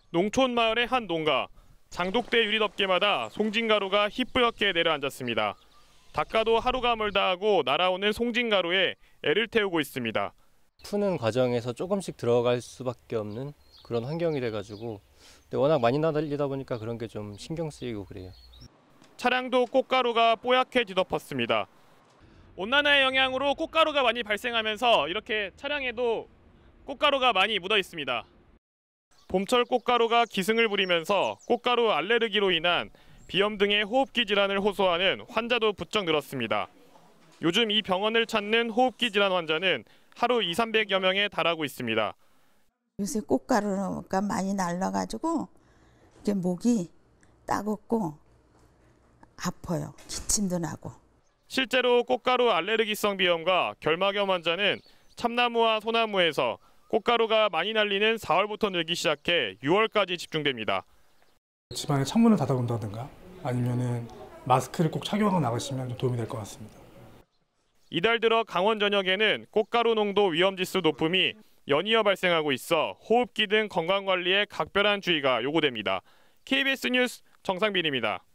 농촌 마을의 한 농가. 장독대 유리덮개마다 송진가루가 희뿌옇게 내려앉았습니다. 닦아도 하루가 멀다 하고 날아오는 송진가루에 애를 태우고 있습니다. 푸는 과정에서 조금씩 들어갈 수밖에 없는 그런 환경이 돼가지고 근데 워낙 많이 날리다 보니까 그런 게 좀 신경 쓰이고 그래요. 차량도 꽃가루가 뽀얗게 뒤덮었습니다. 온난화의 영향으로 꽃가루가 많이 발생하면서 이렇게 차량에도 꽃가루가 많이 묻어 있습니다. 봄철 꽃가루가 기승을 부리면서 꽃가루 알레르기로 인한 비염 등의 호흡기 질환을 호소하는 환자도 부쩍 늘었습니다. 요즘 이 병원을 찾는 호흡기 질환 환자는 하루 200~300여 명에 달하고 있습니다. 요새 꽃가루가 많이 날라가지고 이게 목이 따갑고 아파요. 기침도 나고. 실제로 꽃가루 알레르기성 비염과 결막염 환자는 참나무와 소나무에서 꽃가루가 많이 날리는 4월부터 늘기 시작해 6월까지 집중됩니다. 집안에 창문을 닫아본다든가 아니면은 마스크를 꼭 착용하고 나가시면 좀 도움이 될 것 같습니다. 이달 들어 강원 전역에는 꽃가루 농도 위험지수 높음이 연이어 발생하고 있어 호흡기 등 건강관리에 각별한 주의가 요구됩니다. KBS 뉴스 정상빈입니다.